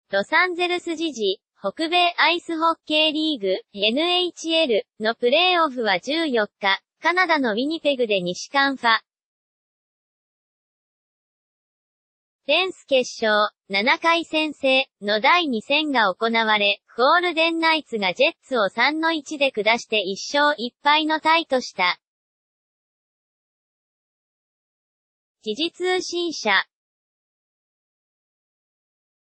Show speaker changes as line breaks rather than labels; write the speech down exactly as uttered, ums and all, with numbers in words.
ロサンゼルス時事、北米アイスホッケーリーグ、エヌエイチエル のプレーオフはじゅうよっか、カナダのウィニペグで西カンファレンス決勝、ななかい戦制のだいに戦が行われ、ゴールデンナイツがジェッツをさんたいいちで下していっしょういっぱいのタイとした。時事通信社、